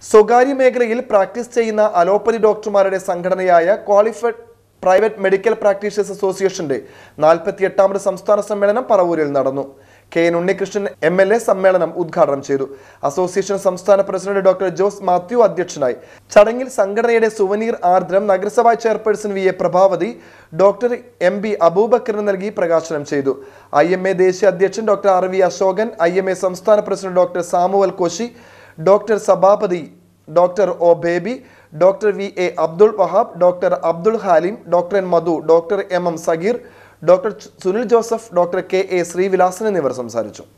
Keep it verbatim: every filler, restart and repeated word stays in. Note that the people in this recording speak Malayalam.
സ്വകാര്യ മേഖലയിൽ പ്രാക്ടീസ് ചെയ്യുന്ന അലോപ്പതി ഡോക്ടർമാരുടെ സംഘടനയായ ക്വാളിഫൈഡ് പ്രൈവറ്റ് മെഡിക്കൽ പ്രാക്ടീഷേഴ്സ് അസോസിയേഷന്റെ നാൽപ്പത്തിയെട്ടാമത് സംസ്ഥാന സമ്മേളനം പറവൂരിൽ നടന്നു. K N Unnikrishnan M L A സമ്മേളനം ഉദ്ഘാടനം ചെയ്തു. അസോസിയേഷൻ സംസ്ഥാന പ്രസിഡന്റ് ഡോക്ടർ ജോസ് മാത്യു അധ്യക്ഷനായി. ചടങ്ങിൽ സംഘടനയുടെ സുവനീർ ആർദ്രം നഗരസഭാ chairperson V A Prabhavathi doctor M B അബൂബക്കറിന് നൽകി പ്രകാശനം ചെയ്തു. ഐ എം എ ദേശീയ അധ്യക്ഷൻ doctor R V Ashokan, I M A സംസ്ഥാന president doctor Samuel Koshy, doctor Sabhapathi doctor O Baby, doctor V A Abdul Wahab, doctor Abdul Haleem, doctor N Madhu, doctor M M Sageer, doctor Sunil Joseph, doctor K A Sreevilasan എന്നിവർ സംസാരിച്ചു.